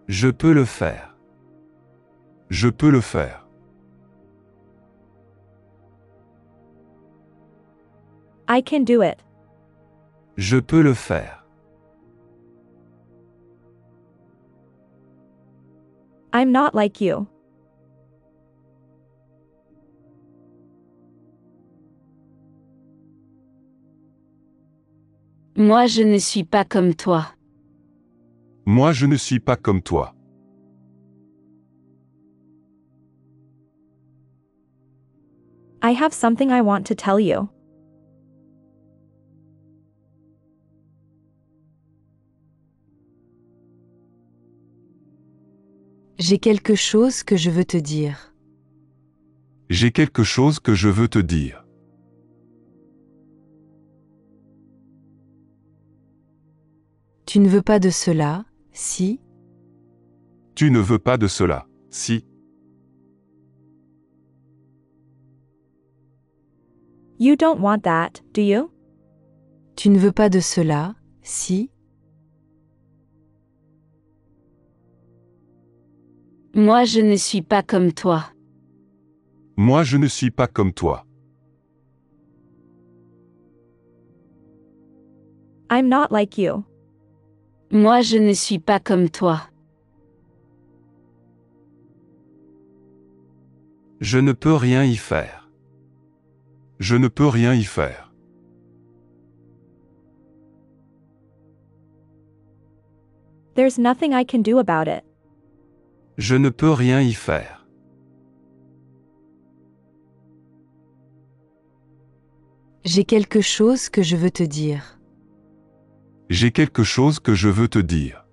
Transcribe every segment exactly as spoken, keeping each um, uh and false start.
Je peux le faire. Je peux le faire. I can do it. Je peux le faire. I'm not like you. Moi je ne suis pas comme toi. Moi je ne suis pas comme toi. I have something I want to tell you. J'ai quelque chose que je veux te dire. J'ai quelque chose que je veux te dire. Tu ne veux pas de cela, si? Tu ne veux pas de cela, si? You don't want that, do you? Tu ne veux pas de cela, si? Moi je ne suis pas comme toi. Moi je ne suis pas comme toi. I'm not like you. Moi je ne suis pas comme toi. Je ne peux rien y faire. Je ne peux rien y faire. There's nothing I can do about it. Je ne peux rien y faire. J'ai quelque chose que je veux te dire. J'ai quelque chose que je veux te dire.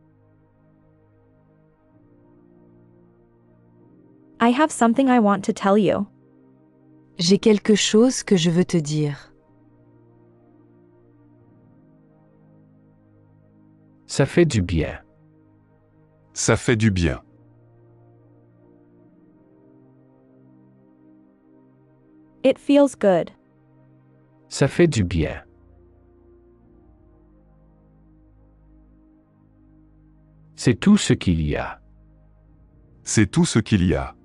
I have something I want to tell you. J'ai quelque chose que je veux te dire. Ça fait du bien. Ça fait du bien. It feels good. Ça fait du bien. C'est tout ce qu'il y a. C'est tout ce qu'il y a.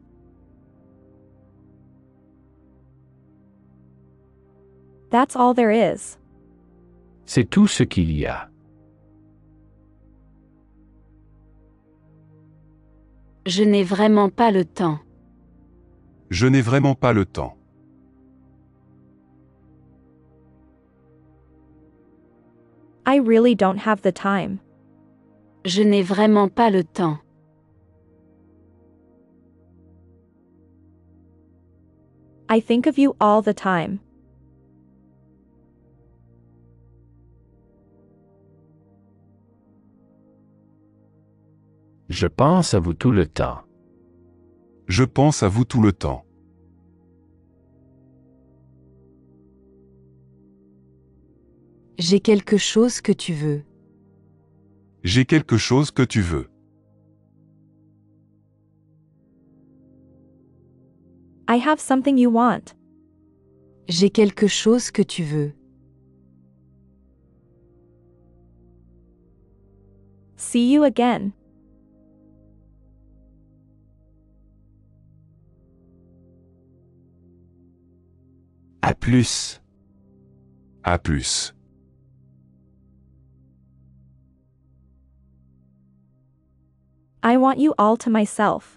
That's all there is. C'est tout ce qu'il y a. Je n'ai vraiment pas le temps. Je n'ai vraiment pas le temps. I really don't have the time. Je n'ai vraiment pas le temps. I think of you all the time. Je pense à vous tout le temps. Je pense à vous tout le temps. J'ai quelque chose que tu veux. J'ai quelque chose que tu veux. I have something you want. J'ai quelque chose que tu veux. See you again. À plus. À plus. I want you all to myself.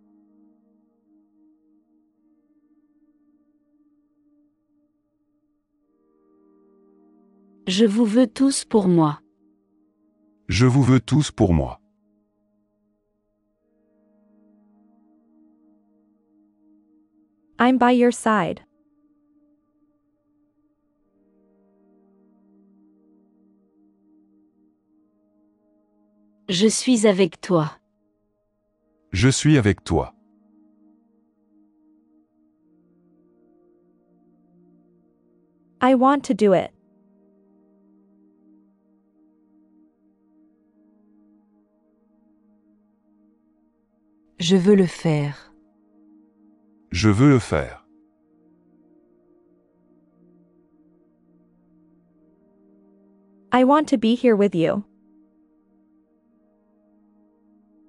Je vous veux tous pour moi. Je vous veux tous pour moi. I'm by your side. Je suis avec toi. Je suis avec toi. I want to do it. Je veux le faire. Je veux le faire. I want to be here with you.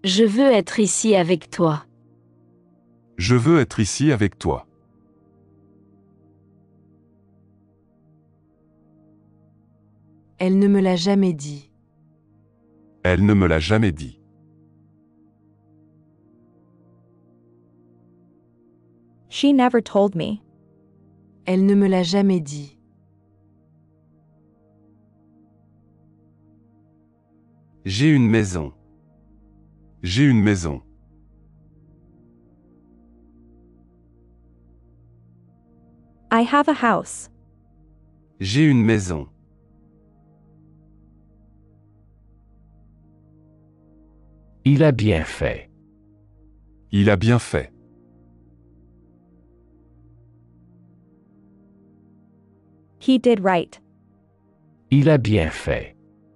Je veux être ici avec toi. Je veux être ici avec toi. Elle ne me l'a jamais dit. Elle ne me l'a jamais dit. She never told me. Elle ne me l'a jamais dit. J'ai une maison. J'ai une maison. I have a house. J'ai une maison. Il a bien fait. Il a bien fait. He did right. Il a bien fait.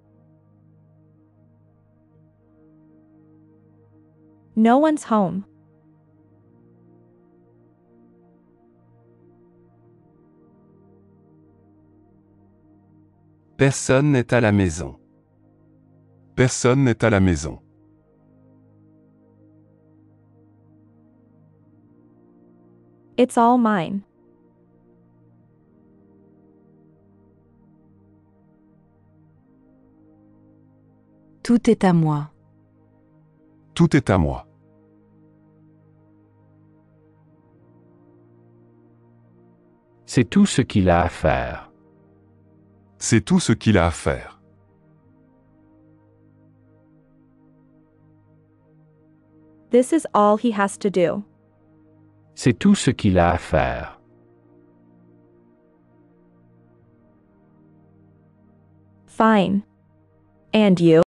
No one's home. Personne n'est à la maison. Personne n'est à la maison. It's all mine. Tout est à moi. Tout est à moi. C'est tout ce qu'il a à faire. C'est tout ce qu'il a à faire. This is all he has to do. C'est tout ce qu'il a à faire. Fine. And you?